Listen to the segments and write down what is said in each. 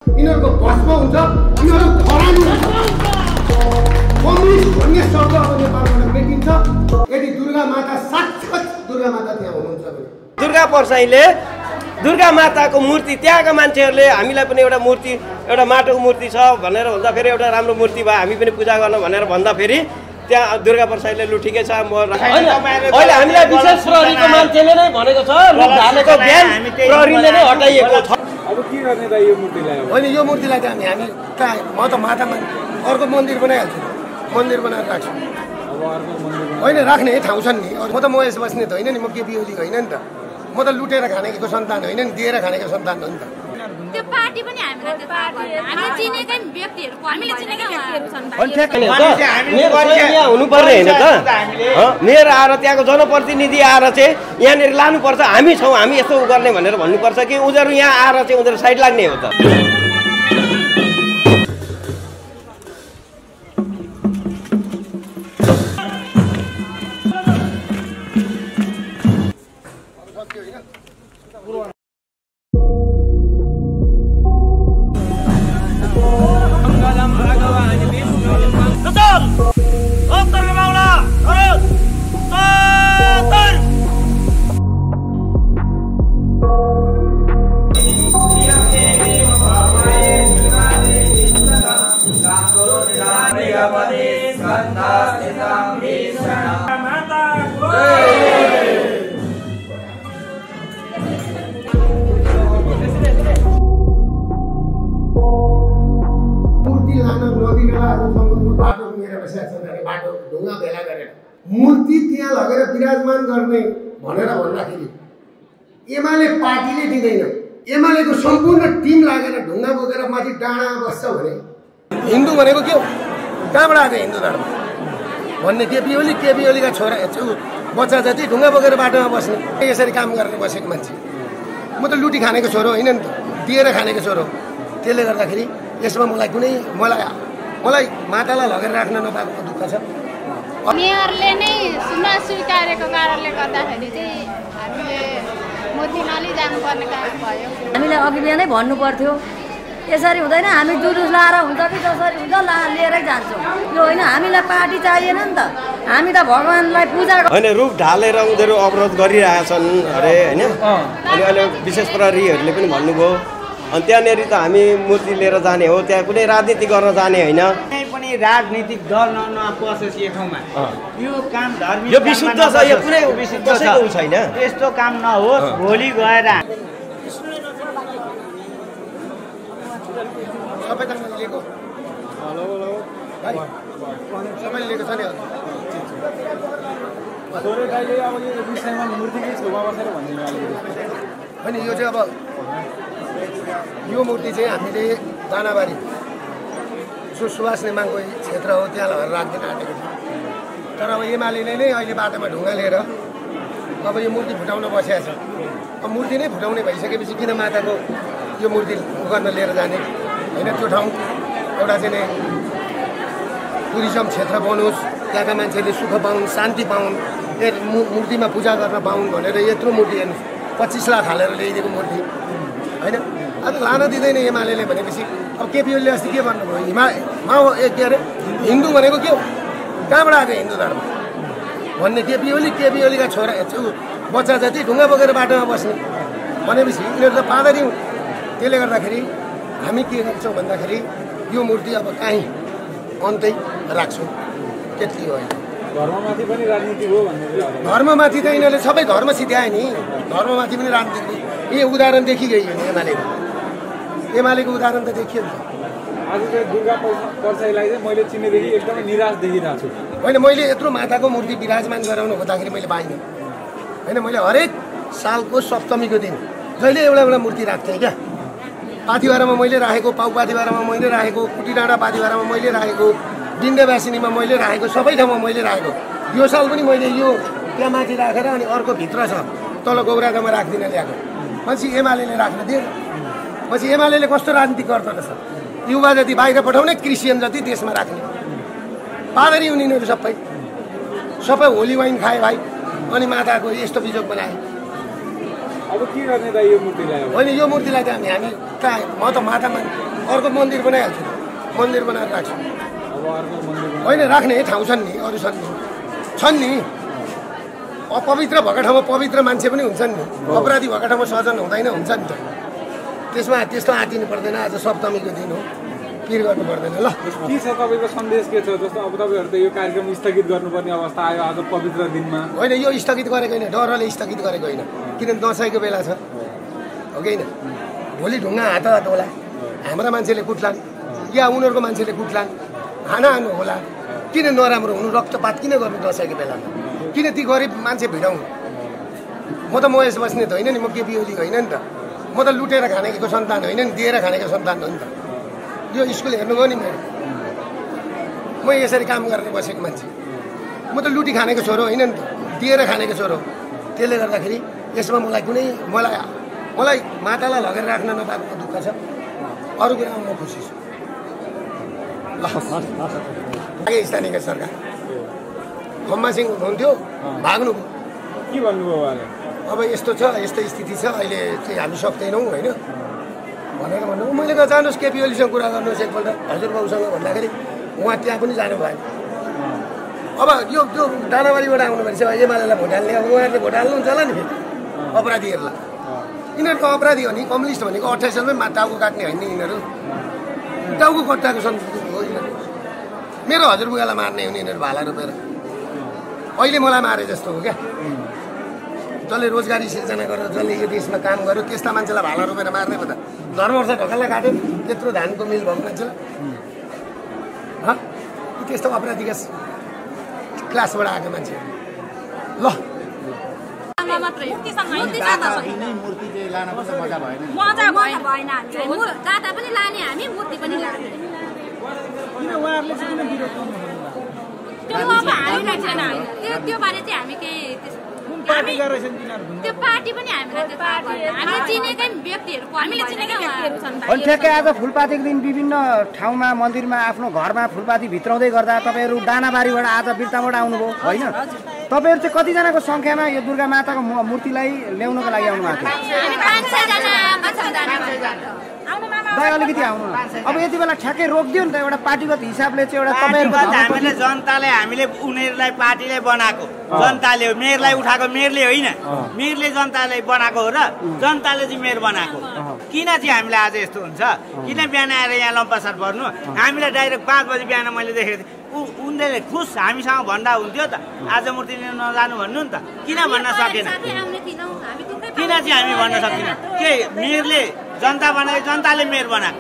यिनीहरूको भस्म हुन्छ, यिनीहरू खरानी हुन्छ। कम्युनिस्ट भन्ने शब्द अब नेपालबाट मेटिन्छ यदि दुर्गा माता साक्षात् दुर्गा माता त्यहाँ हुनुहुन्छ भने। दुर्गा परसाईले दुर्गा माताको मूर्ति त्यहाँका मान्छेहरूले हामीलाई पनि एउटा मूर्ति एउटा माटोको मूर्ति छ भनेर भन्दा फेरि एउटा राम्रो मूर्ति भयो हामी पनि पूजा गर्न भनेर भन्दा फेरि त्यहाँ दुर्गा परसाईले लु ठिकै छ म अहिले हामीलाई विशेष प्रहरीको मान्छेले नै भनेको छ लु ढालेको बिहान प्रहरीले नै हटाइएको छ। अब के गर्ने त यो मूर्तिलाई? होइन यो मूर्तिलाई त हामी कहाँ म त मातामा अर्को मन्दिर बनाइहाल्छु, मन्दिर बनाएर राख्छु। होइन राख्ने ठाउँ छन् नि, म त महेश बस्ने त होइन नि, म केपी ओली होइन नि त, म त लुटेर खानेको सन्तान होइन नि, दिएर खानेको सन्तान हो नि त। त्यो पार्टी पनि हामीलाई त्यो थाहा भएन, हामीले चिनेकै व्यक्तिहरू हामीले चिनेकै व्यक्तिहरू छन्। यहाँ हुनुपर्ने होइन त, मेयर आएर त्यहाँको जनप्रतिनिधि आएर चाहिँ यहाँनिर लानुपर्छ, हामी छौँ हामी यस्तो गर्ने भनेर भन्नुपर्छ कि उनीहरू यहाँ आएर चाहिँ उनीहरू साइड लाग्ने हो त। मूर्ति त्यहाँ लगेर विराजमान गर्ने भनेर भन्दाखेरि एमाले पार्टीले दिँदैन, एमालेको सम्पूर्ण टिम लागेर ढुङ्गा बोकेर माथि डाँडा बस्छ भने हिन्दू भनेको के हो? कहाँबाट आएको हिन्दू धर्म भन्ने? केपी ओलीका छोरा बच्चा जति ढुङ्गा बोकेर बाटोमा बस्ने यसरी काम गरेर बसेको मान्छे। म त लुटी खानेको छोरो होइन नि त, दिएर खानेको छोरो। त्यसले गर्दाखेरि यसमा मलाई मातालाई लगेर राख्न नपाएको दुःख छ। मेयरले नै स्वीकारेको कारणले गर्दाखेरि चाहिँ हामीले मूर्ति नलिजानुपर्ने कारण भयो। हामीले अघि बिहानै भन्नु पर्थ्यो, यसरी हुँदैन, हामी जुलुस लाएर हुन्छ कि जसरी हुन्छ लिएरै जान्छौँ। यो होइन, हामीलाई पार्टी चाहिएन नि त, हामी त भगवान्लाई पूजा होइन रुख ढालेर उनीहरू अवरोध गरिरहेछन् अरे होइन। अनि अहिले विशेष प्रहरीहरूले पनि भन्नुभयो अनि त्यहाँनिर त हामी मूर्ति लिएर जाने हो, त्यहाँ कुनै राजनीति गर्न जाने होइन। राजनीतिक दल नपसोस् यो ठाउँमा, यो काम धार्मिक यो विशुद्ध छ, यो कुनै विशुद्ध छैन, यस्तो काम नहोस्। भोलि गएर सबैजना लिएको सबैले लिएको छ नि। होइन यो चाहिँ अब यो मूर्ति चाहिँ हामीले दानाबारी सुभाष नेमाङको क्षेत्र हो, त्यहाँ लगेर राखिदिन आँटेको थियो। तर अब एमाले नै अहिले बाटोमा ढुङ्गा लिएर अब यो मूर्ति फुटाउन बसेको छ। अब मूर्ति नै फुटाउने भइसकेपछि किन माताको यो मूर्ति गर्न लिएर जाने होइन? त्यो ठाउँ एउटा चाहिँ टुरिज्म क्षेत्र बनोस्, त्यहाँका मान्छेले सुख पाउन्, शान्ति पाउन्, मूर्तिमा पूजा गर्न पाउन् भनेर यत्रो मूर्ति हेर्नुहोस् 25 लाख हालेर ल्याइदिएको मूर्ति होइन। अब लान दिँदैन एमाले भनेपछि अब केपी ओलीले अस्ति के भन्नुभयो? के अरे हिन्दू भनेको के हो? कहाँबाट आएको हिन्दू धर्म भन्ने? केपी ओलीका छोरा बच्चा जति ढुङ्गा बोकेर बाटोमा बस्ने भनेपछि यिनीहरू त पादरी हुन्। त्यसले गर्दाखेरि हामी के गर्छौँ भन्दाखेरि यो मूर्ति अब काहीँ अन्तै राख्छौँ, त्यति हो। धर्ममाथि पनि राजनीति हो भन्ने? धर्ममाथि त यिनीहरूले सबै धर्म सिध्याए नि, धर्ममाथि पनि राजनीति। यही उदाहरण देखिगयो एमालेको उदाहरण त देखियो नि त। आज चाहिँ दुर्गा परसाईलाई चाहिँ मैले चिनेदेखि एकदमै निराश देखिरहेको छु। होइन, मैले यत्रो माताको मूर्ति विराजमान गराउनु खोज्दाखेरि मैले पाइनँ होइन। मैले हरेक सालको सप्तमीको दिन जहिले एउटा मूर्ति राख्थेँ क्या। पाथिभारामा मैले राखेको, पाउ पाथिभारामा मैले राखेको, कुटीडाँडा पाथिभारामा मैले राखेको, विन्ध्यवासिनीमा मैले राखेको, सबै ठाउँमा मैले राखेको। यो साल पनि मैले यो त्यहाँ माथि राखेर अनि अर्को भित्र छ तल गौरागामा राख्दिन ल्याएको। पछि एमाले राख्न दिएन। पछि एमाले कस्तो राजनीति गर्दो रहेछ? युवा जति बाहिर पठाउने, क्रिस्चियन जति देशमा राख्ने, पादरी उनीहरू सबै होली वाइन खाए भाइ। अनि माताको यस्तो बिजोग बनाए। अब के गर्ने त यो मूर्तिलाई? होइन यो मूर्तिलाई त हामी कहाँ म त अर्को मन्दिर बनाइहाल्छु मन्दिर बनाएर राख्छु अब अर्को मन्दिर होइन राख्ने ठाउँ छन् नि अरू छन् नि अपवित्र भएको ठाउँमा पवित्र मान्छे पनि हुन्छन् नि अपराधी भएको ठाउँमा सजन हुँदैन हुन्छ नि त त्यसमा त्यस्तो आँटिनु पर्दैन आज सप्तमीको दिन हो पिर गर्नु पर्दैन ल के छ तपाईँको सन्देश के छ जस्तो अब तपाईँहरू त यो कार्यक्रम स्थगित गर्नुपर्ने अवस्था आयो आज पवित्र दिनमा होइन यो स्थगित गरेको होइन डरले स्थगित गरेको होइन किनभने दसैँको बेला छ हो कि होइन भोलि ढुङ्गा हात होला हाम्रा मान्छेले कुट्लान् या उनीहरूको मान्छेले कुट्लान् हानाहानु होला किन नराम्रो हुनु रक्तपात किन गर्नु दसैँको बेलामा किन ती गरिब मान्छे भिडाउनु म त महेश बस्ने त होइन नि म केपी ओली होइन नि त म त लुटेर खानेको सन्तान होइन नि दिएर खानेको सन्तान हो नि त यो स्कुल हेर्नुभयो नि मेरो म यसरी काम गरेर बसेको मान्छे म त लुटी खानेको छोरो होइन नि त दिएर खानेको छोरो त्यसले गर्दाखेरि यसमा मलाई मातालाई लगेर राख्न नपाएको दुःख छ अरू कुरामा म खुसी छु ल स्थानीय सरकार खम्मा सिंह हुनुहुन्थ्यो भाग्नुभयो के भन्नुभयो उहाँले अब यस्तो छ यस्तो स्थिति छ अहिले चाहिँ हामी सक्दैनौँ होइन भनेर भन्नु मैले कहाँ जानुहोस् केपी ओलीसँग कुरा गर्नुहोस् एकपल्ट हजुरबाउसँग भन्दाखेरि उहाँ त्यहाँ पनि जानु भएन अब यो त्यो दानाबारीबाट आउनु भएछ एमालेलाई भोट हाल्ने अब उहाँहरूले भोट हाल्नुहुन्छ होला नि फेरि अपराधीहरूलाई यिनीहरूको अपराधी हो नि कम्युनिस्ट भनेको 28 सालमै टाउको काट्ने होइन यिनीहरू टाउको कट्टाको संस्कृति हो यिनीहरू मेरो हजुरबुवालाई मार्ने हुने यिनीहरू भाला रोपेर अहिले मलाई मारे जस्तो हो क्या जसले रोजगारी सिर्जना गरेर जसले यो देशमा काम गर्यो त्यस्ता मान्छेलाई भाला रोपेर मार्ने पो त धर्मवर्ष ढकाललाई काट्यो त्यत्रो धानको मिल भएको मान्छेलाई त्यस्तो अपराधीका क्लासबाट आएको मान्छे ल मजा भएन जाता पनि लाने हामी मूर्ति पनि लाने त्यो अब हामीलाई छैन त्यो बारे चाहिँ हामी केही त्यो पार्टी पनि हामीले चिनेकै व्यक्तिहरूको हामीले चिनेकै व्यक्तिहरू छन् अनि ठ्याक्कै आज फुलपातीको दिन विभिन्न ठाउँमा मन्दिरमा आफ्नो घरमा फुलपाती भित्राउँदै गर्दा तपाईँहरू दानाबारीबाट आज बिर्ताबाट आउनुभयो होइन तपाईँहरू चाहिँ कतिजनाको सङ्ख्यामा यो दुर्गा माताको मूर्तिलाई ल्याउनको लागि आउनु भएको दाइ अलिकति आउनु अब यति बेला ठ्याक्कै रोकिदियो नि त एउटा पार्टीगत हिसाबले चाहिँ एउटा हामीले जनताले हामीले उनीहरूलाई पार्टीले बनाएको जनताले मेयरलाई उठाएको मेयरले होइन मेयरले जनताले बनाएको हो र जनताले चाहिँ मेयर बनाएको किन चाहिँ हामीलाई आज यस्तो हुन्छ किन बिहान आएर यहाँ लम्पासार पर्नु हामीलाई डाइरेक्ट 5 बजी बिहान मैले देखेको थिएँ उनीहरूले खुस हामीसँग भन्दा हुन्थ्यो त आज मूर्ति लिन नजानु भन्नु नि त किन भन्न सकेन किन चाहिँ हामी भन्न सकिन के मेयरले जनता बनाए जनताले मेयर बनाएको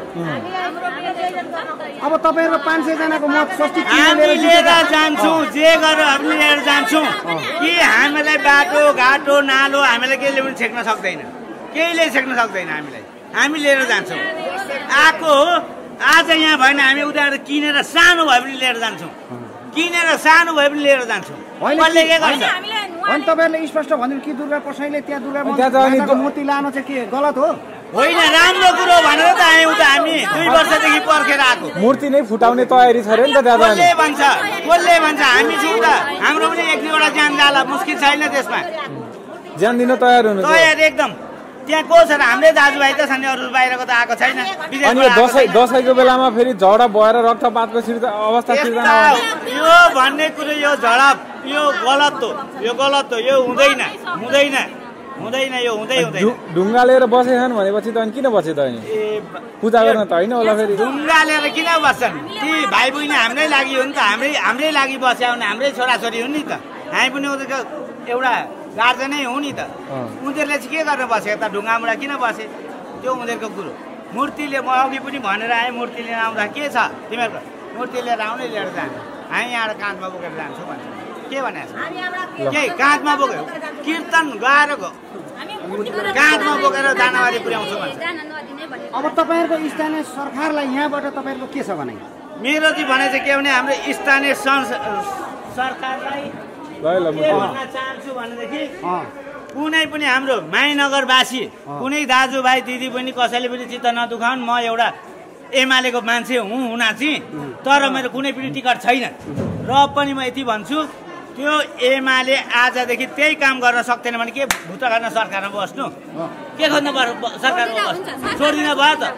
अब तपाईहरुको 500 जनाको मत स्वस्ति हामी लिएर जान्छौं जे गरेर हामी लिएर जान्छौं कि हामीलाई बाटो घाटो नालो हामीले केले पनि छेक्न सक्दैन केहीले छेक्न सक्दैन हामीलाई हामी लिएर जान्छौं आको हो आज यहाँ भएन हामी उनीहरु किनेर सानो भए पनि लिएर जान्छौं किनेर सानो भए पनि लिएर जान्छौं कसले के गर्छ अनि तपाईहरुले स्पष्ट भनिदिनु कि दुर्गा पसैले त्यहाँ दुर्गा माताको मूर्ति लानु चाहिँ के गलत हो होइन राम्रो कुरो भनेर त आयौं त हामी 2 वर्षदेखि पर्खेर आको मूर्ति नै फुटाउने तयारी छ रे नि त दादा कसले भन्छ हामी छौं त हाम्रो पनि एक दुईवटा ज्यान जाला मुस्किल छैन त्यसमा ज्यान दिन तयार हुनु तयार एकदम त्यहाँ को छ र हाम्रै दाजुभाइ त छन् अरु बाहिरको त आएको छैन अनि दशैंको बेलामा फेरि झगडा भएर रक्तपातको अवस्था सिर्जना यो भन्ने कुरो यो झडप यो गलत हो यो हुँदैन यो हुँदैन ढुङ्गा लिएर बसेछन् भनेपछि त अनि किन बसे त अनि पूजा गर्न त हैन होला फेरि ढुङ्गा लिएर किन बस्छन् ती भाइ बहिनी हाम्रै लागि हो नि त हाम्रै लागि बस्या हुन् हाम्रै छोराछोरी हुन् नि त हामी पनि उनीहरुको एउटा गार्जनै हो नि त उनीहरुले चाहिँ के गर्न बसे त ढुङ्गामुडा किन बसे त्यो उनीहरुको कुरो मूर्तिले म अघि पनि भनेर आए मूर्ति लिएर आउँदा के छ तिमीहरुको मूर्ति लिएर आउनै लिएर जानु हामी यहाँ काँधमा बोकेर जान्छौँ भन्छ के भनेछ के काँधमा बोकेर कीर्तन गाएर काँधमा बोकेर दानावारी पुर्याउँछु भन्छ अब तपाईहरुको स्थानीय सरकारलाई यहाँबाट तपाईहरुको के छ भने मेरो चाहिँ भने चाहिँ के भने हाम्रो स्थानीय सरकारलाई चाहन्छु भनेदेखि कुनै पनि हाम्रो माइनगरवासी कुनै दाजुभाइ दिदी पनि कसैले पनि चित्त नदुखाउन् म एउटा एमालेको मान्छे हुँ हुना चाहिँ तर मेरो कुनै पनि टिकट छैन र पनि म यति भन्छु त्यो एमाले आजदेखि त्यही काम गर्न सक्दैन भने के भुत गर्न सरकारमा बस्नु के गर्नु पर्यो सरकारमा बस्नु छोडिदिन भयो त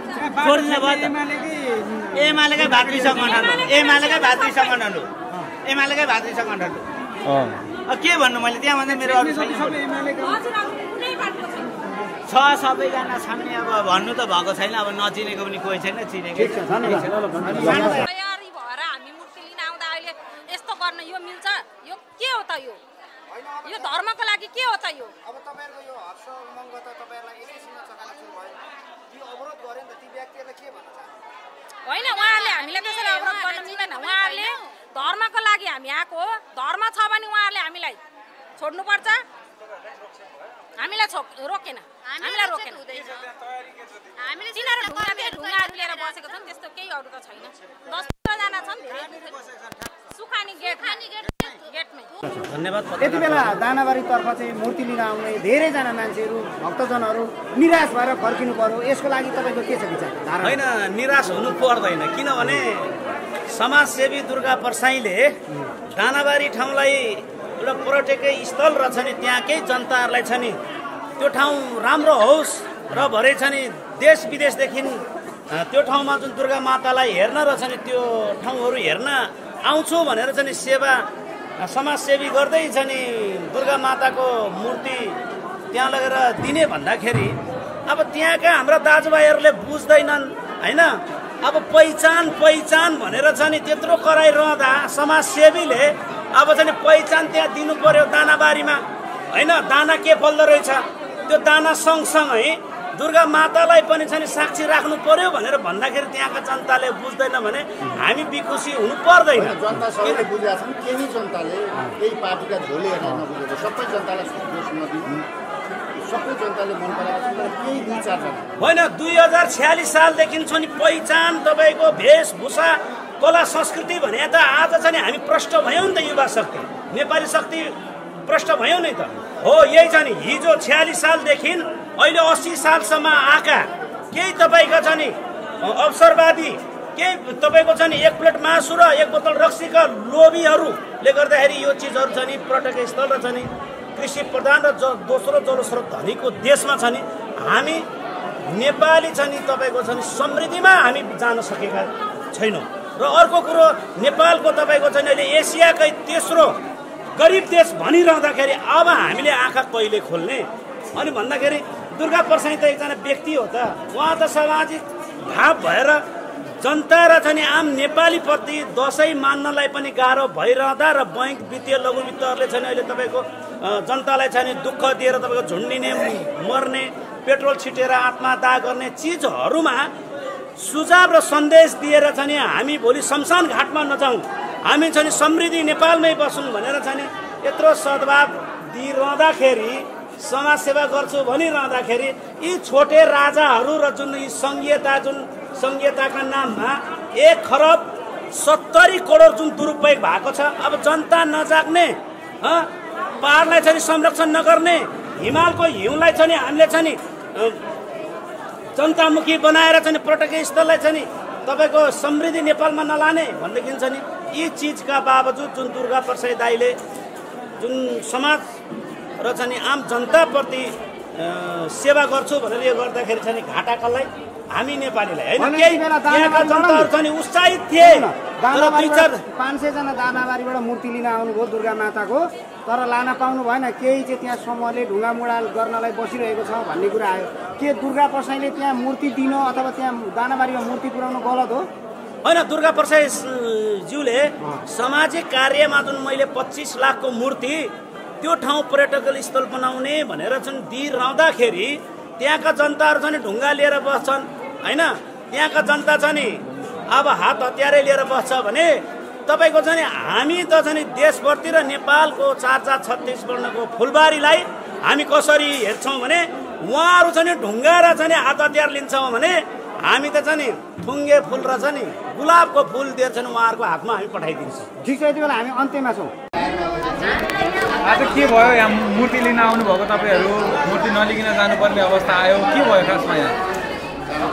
एमालेकै भातृ सङ्गठन हो एमालेकै भातृ सङ्गठन हो के भन्नु मैले त्यहाँ भन्दा मेरो अरू छ सबैजना छन् अब भन्नु त भएको छैन अब नचिनेको पनि कोही छैन चिनेको तयारी भएर हामी मूर्ति लिन आउँदा अहिले यस्तो गर्न यो मिल्छ यो के हो त यो धर्मको लागि के हो त यो अब तपाईहरुको यो हर्ष उमङ्ग त तपाईहरुलाई एकैछिनमा चकाला सुरु भयो त्यो अवरोध गरे नि त ती व्यक्तिहरुले के भन्न चाहन्छ होइन उहाँहरूले हामीलाई त्यसरी अवरोध गर्न मिल्दैन उहाँहरूले धर्मको लागि हामी आएको हो धर्म छ भने उहाँहरूले हामीलाई छोड्नुपर्छ हामीलाई रोकेन हामीलाई रोकेन हामीले ढुङ्गाहरू लिएर बसेको छन् त्यस्तो केही अरू त छैन 10-15 जना छन् सुखानी गेटमै धन्यवाद यति बेला दानाबारीतर्फ चाहिँ मूर्ति लिन आउने धेरैजना मान्छेहरू भक्तजनहरू निराश भएर फर्किनु पर्यो यसको लागि तपाईँको के छ विचार होइन निराश हुनु पर्दैन किनभने समाजसेवी दुर्गा परसाईले दानाबारी ठाउँलाई एउटा पर्यटकीय स्थल रहेछ नि त्यहाँकै जनताहरूलाई छ नि त्यो ठाउँ राम्रो होस् र भरे छ नि देश विदेशदेखि त्यो ठाउँमा जुन दुर्गा मातालाई हेर्न रहेछ नि त्यो ठाउँहरू हेर्न आउँछु भनेर चाहिँ सेवा समाजसेवी गर्दै छ नि दुर्गा माताको मूर्ति त्यहाँ लगेर दिने भन्दाखेरि अब त्यहाँका हाम्रा दाजुभाइहरूले बुझ्दैनन् होइन अब पहिचान भनेर छ नि त्यत्रो कराइरहँदा समाजसेवीले अब चाहिँ पहिचान त्यहाँ दिनु पर्यो दानाबारीमा होइन दाना के फल्दो रहेछ त्यो दाना सँगसँगै दुर्गा मातालाई पनि चाहिँ साक्षी राख्नु पर्यो भनेर भन्दाखेरि त्यहाँका जनताले बुझ्दैन भने हामी बिखुसी हुनु पर्दैन जनता सबैले बुझेका छन् केही जनताले केही पार्टीका झोले हेर्न नबुझेको सबै जनतालाई दोष नदिनु सबै जनताले मन पराएको छ केही दुई चारजना होइन 2046 सालदेखि छ नि पहिचान तपाईँको वेशभूषा कला संस्कृति भने त आज चाहिँ हामी प्रष्ट भयौँ नि त युवा शक्ति नेपाली शक्ति प्रष्ट भयौँ नि त हो यही छ नि हिजो 46 सालदेखि अहिले 80 सालसम्म आएका केही तपाईँको छ नि अवसरवादी केही तपाईँको छ नि एक प्लेट मासु र एक बोतल रक्सीका लोभीहरूले गर्दाखेरि यो चिजहरू छ नि पर्यटकीय स्थल र छ नि कृषि प्रधान र दोस्रो जलस्रोत धनीको देशमा छ नि हामी नेपाली छ नि तपाईँको छ नि समृद्धिमा हामी जान सकेका छैनौँ र अर्को कुरो नेपालको तपाईँको छ नि अहिले एसियाकै तेस्रो गरिब देश भनिरहँदाखेरि अब हामीले आँखा कहिले खोल्ने अनि भन्दाखेरि दुर्गा परसाई त एकजना व्यक्ति हो त उहाँ त सामाजिक भाव भएर जनता र छ नि आम नेपालीप्रति दसैँ मान्नलाई पनि गाह्रो भइरहँदा र बैंक वित्तीय लघु वित्तहरूले छ नि अहिले तपाईँको जनतालाई छ नि दुःख दिएर तपाईँको झुन्डिने मर्ने पेट्रोल छिटेर आत्महत्या गर्ने चिजहरूमा सुझाव र सन्देश दिएर छ नि हामी भोलि शमशान घाटमा नजाउँ हामी छ नि समृद्धि नेपालमै बसौँ भनेर छ नि यत्रो सद्भाव दिइरहँदाखेरि समाजसेवा गर्छु भनिरहँदाखेरि यी छोटे राजाहरू र जुन यी सङ्घीयताका नाममा 1,70 करोड जुन दुरुपयोग भएको छ अब जनता नजाग्ने पहाडलाई छ नि संरक्षण नगर्ने हिमालको हिउँलाई छ नि हामीले छ नि जनतामुखी बनाएर चाहिँ पर्यटकीय स्थललाई चाहिँ नि तपाईँको समृद्धि नेपालमा नलाने भनेदेखि छ नि यी चिजका बावजुद जुन दुर्गा परसाई दाइले जुन समाज र चाहिँ नि आम जनताप्रति सेवा गर्छु भनेर यो गर्दाखेरि चाहिँ घाटा कसलाई हामी नेपालीलाई होइन केही यहाँका जनताहरू चाहिँ उत्साहित थिए 500 जना दानाबारीबाट मूर्ति लिन आउनुभयो दुर्गा माताको तर लान पाउनु भएन केही चाहिँ त्यहाँ समूहले ढुङ्गा मुडाल गर्नलाई बसिरहेको छ भन्ने कुरा आयो के दुर्गा परसाईले त्यहाँ मूर्ति दिन अथवा त्यहाँ दानाबारीमा मूर्ति पुर्याउनु गलत हो होइन दुर्गा परसाई ज्यूले सामाजिक कार्यमा जुन मैले 25 लाखको मूर्ति त्यो ठाउँ पर्यटकीय स्थल बनाउने भनेर चाहिँ दिइरहँदाखेरि त्यहाँका जनताहरू चाहिँ ढुङ्गा लिएर बस्छन् होइन त्यहाँका जनता चाहिँ नि अब हात हतियारै लिएर बस्छ भने तपाईँको चाहिँ हामी त चाहिँ देशभरतिर नेपालको 436 वर्णको फुलबारीलाई हामी कसरी हेर्छौँ भने उहाँहरू चाहिँ ढुङ्गा र चाहिँ हात हतियार लिन्छौँ भने हामी त चाहिँ थुङ्गे फुल र चाहिँ गुलाबको फुल दिएर चाहिँ उहाँहरूको हातमा हामी पठाइदिन्छौँ ठिक छ यति बेला हामी अन्त्यमा छौँ आज के भयो यहाँ मूर्ति लिन आउनुभएको तपाईँहरू मूर्ति नलिकन जानुपर्ने अवस्था आयो के भयो खासमा यहाँ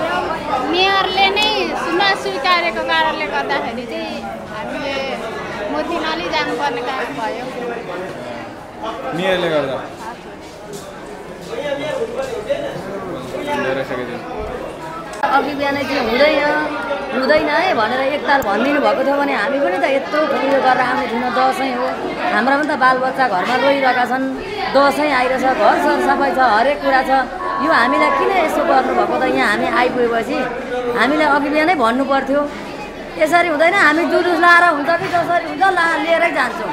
मेयरले नै नस्वीकारेको कारणले गर्दाखेरि चाहिँ हामीले मूर्ति नलिजानुपर्ने काम भयो मेयरले गर्दा अघि बिहानै चाहिँ हुँदैन है भनेर एकताल भनिदिनु भएको थियो भने हामी पनि त यत्रो उयो गरेर आउने थियौँ दसैँ हो हाम्रा पनि त बालबच्चा घरमा रोइरहेका छन् दसैँ आइरहेछ घर सरसफाइ छ हरेक कुरा छ यो हामीलाई किन यसो गर्नुभएको त यहाँ हामी आइपुगेपछि हामीले अघि बिहानै भन्नु पर्थ्यो यसरी हुँदैन हामी जुलुस लाएर हुन्छ कि जसरी हुन्छ लिएरै जान्छौँ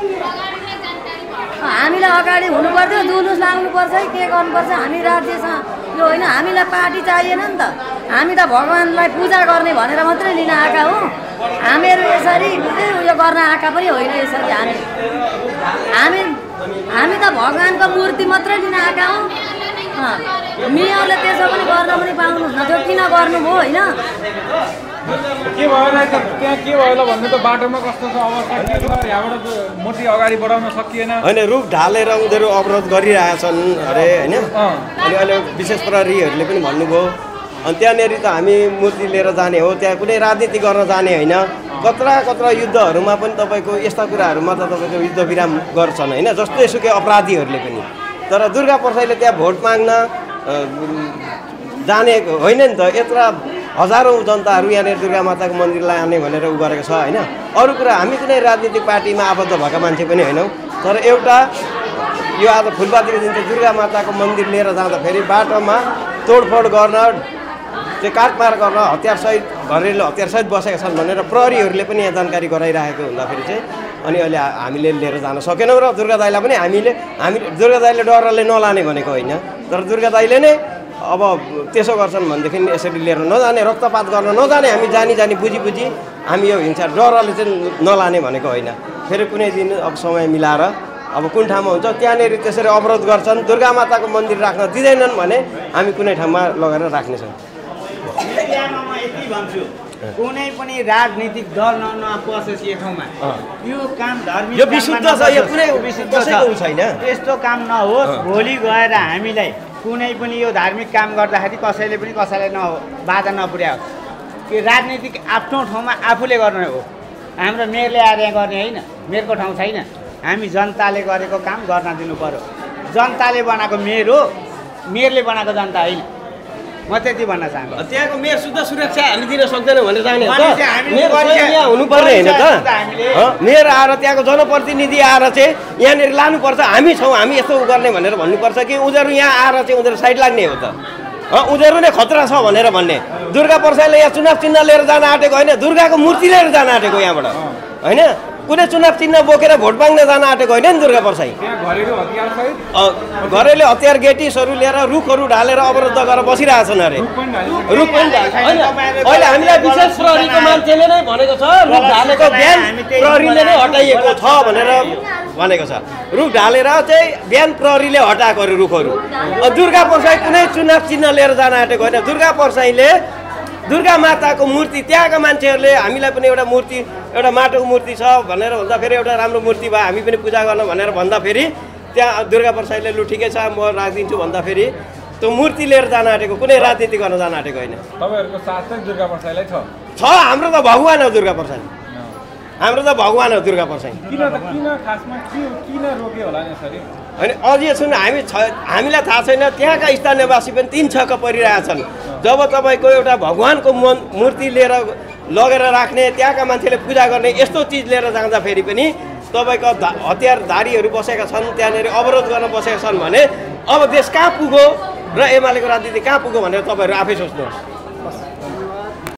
हामीलाई अगाडि हुनुपर्थ्यो जुलुस लाग्नुपर्छ के गर्नुपर्छ हामी राज्यसँग यो होइन हामीलाई पार्टी चाहिएन नि त हामी त भगवान्लाई पूजा गर्ने भनेर मात्रै लिन आएका हौँ हामीहरू यसरी उयो गर्न आएका पनि होइन यसरी हामी त भगवान्को मूर्ति मात्रै लिन आएका हौँ मेयरले त्यसो पनि गर्न पनि पाउनुहुन्न थियो किन गर्नुभयो होइन के भयो त्यहाँ के भयो ल भन्नु त बाटोमा कस्तो छ अवस्था के छ यहाँबाट मूर्ति अगाडि बढाउन सकिएन होइन रुख ढालेर उनीहरू अवरोध गरिरहेछन् अरे होइन अनि अहिले विशेष प्रहरीहरूले पनि भन्नुभयो अनि त्यहाँनिर त हामी मूर्ति लिएर जाने हो त्यहाँ कुनै राजनीति गर्न जाने होइन कत्रा युद्धहरूमा पनि तपाईँको यस्ता कुराहरूमा त तपाईँको युद्ध विराम गर्छन् होइन जस्तो सुकै अपराधीहरूले पनि तर दुर्गा प्रसाईले त्यहाँ भोट माग्न जाने होइन नि त यत्र हजारौँ जनताहरू यहाँनिर दुर्गा माताको मन्दिरलाई आउने भनेर उ गरेको छ होइन अरू कुरा हामी कुनै राजनीतिक पार्टीमा आबद्ध भएका मान्छे पनि होइनौँ तर एउटा यो आज फुलपातीको दिन चाहिँ दुर्गा माताको मन्दिर लिएर जाँदाखेरि बाटोमा तोडफोड गर्न चाहिँ काटमार गर्न हतियारसहित घरेलु हतियारसहित बसेका छन् भनेर प्रहरीहरूले पनि यहाँ जानकारी गराइरहेको हुँदाखेरि चाहिँ अनि अहिले हामीले लिएर जान सकेनौँ र दुर्गा दाइलाई पनि हामी दुर्गा दाइले डरले नलाने भनेको होइन तर दुर्गा दाइले नै अब त्यसो गर्छन् भनेदेखि यसरी लिएर नजाने रक्तपात गर्न नजाने हामी जानी बुझी हामी यो हिंसा डरले चाहिँ नलाने भनेको होइन फेरि कुनै दिन अब समय मिलाएर अब कुन ठाउँमा हुन्छ त्यहाँनिर त्यसरी अवरोध गर्छन् दुर्गा माताको मन्दिर राख्न दिँदैनन् भने हामी कुनै ठाउँमा लगेर राख्नेछौँ म यति भन्छु कुनै पनि राजनीतिक दल नपसोस् यो ठाउँमा यो काम धर्मी यो विशुद्ध छ यो कुनै विशुद्ध छैन यस्तो काम नहोस् भोलि गएर हामीलाई कुनै पनि यो धार्मिक काम गर्दाखेरि कसैले पनि कसैलाई बाधा नपुर्याओस् कि राजनीतिक आफ्नो ठाउँमा आफूले गर्ने हो हाम्रो मेयरले आएर यहाँ गर्ने होइन मेयरको ठाउँ छैन हामी जनताले गरेको काम गर्न दिनु पर्यो जनताले बनाएको मेयर हो मेयरले बनाएको जनता होइन म त्यति भन्न चाहन्छु त्यहाँको मेयर शुद्ध सुरक्षा हामी दिन सक्दैनौँ भनेर जाने हो त यहाँ हुनुपर्ने होइन त मेयर आएर त्यहाँको जनप्रतिनिधि आएर चाहिँ यहाँनिर लानुपर्छ हामी छौँ हामी यस्तो गर्ने भनेर भन्नुपर्छ कि उनीहरू यहाँ आएर चाहिँ उनीहरू साइड लाग्ने हो त उनीहरू नै खतरा छ भनेर भन्ने दुर्गा प्रसाईले यहाँ चुनाव चिन्ह लिएर जान आँटेको होइन दुर्गाको मूर्ति लिएर जान आँटेको यहाँबाट होइन कुनै चुनाव चिन्ह बोकेर भोट माग्न जान आँटेको होइन नि दुर्गा प्रसाई घरेलु हतियार गेटिसहरू लिएर रुखहरू ढालेर अवरुद्ध गरेर बसिरहेछन् अरे रुख पनि अहिले हामीलाई विशेष प्रहरीको मान्छेले नै भनेको छ रुख ढालेको बिहान प्रहरीले नै हटाइएको छ भनेर भनेको छ रुख ढालेर चाहिँ बिहान प्रहरीले हटाएको अरे रुखहरू दुर्गा प्रसाई कुनै चुनाव चिन्ह लिएर जान आँटेको होइन दुर्गा प्रसाईले दुर्गा माताको मूर्ति त्यहाँका मान्छेहरूले हामीलाई पनि एउटा माटोको मूर्ति छ भनेर भन्दा फेरि एउटा राम्रो मूर्ति भयो हामी पनि पूजा गर्न भनेर भन्दाखेरि त्यहाँ दुर्गा प्रसाईले लु ठिकै छ म राखिदिन्छु भन्दाखेरि त्यो मूर्ति लिएर जान आँटेको कुनै राजनीति गर्न जान आँटेको होइन तपाईँहरूको साथ चाहिँ दुर्गा प्रसाईलाई छ हाम्रो त भगवान हो दुर्गा प्रसाई हाम्रो त भगवान हो दुर्गा प्रसाई किन रोक्यो होला नि यसरी होइन अझै सुन हामीलाई थाहा छैन त्यहाँका स्थानीयवासी पनि 3 छक्क परिरहेछन् जब तपाईँको एउटा भगवानको मूर्ति लिएर लगेर राख्ने त्यहाँका मान्छेले पूजा गर्ने यस्तो चिज लिएर जाँदाखेरि पनि तपाईँको हतियारधारीहरू बसेका छन् त्यहाँनिर अवरोध गर्न बसेका छन् भने अब देश कहाँ पुग्यो र एमालेको राजनीति कहाँ पुग्यो भनेर तपाईँहरू आफै सोच्नुहोस्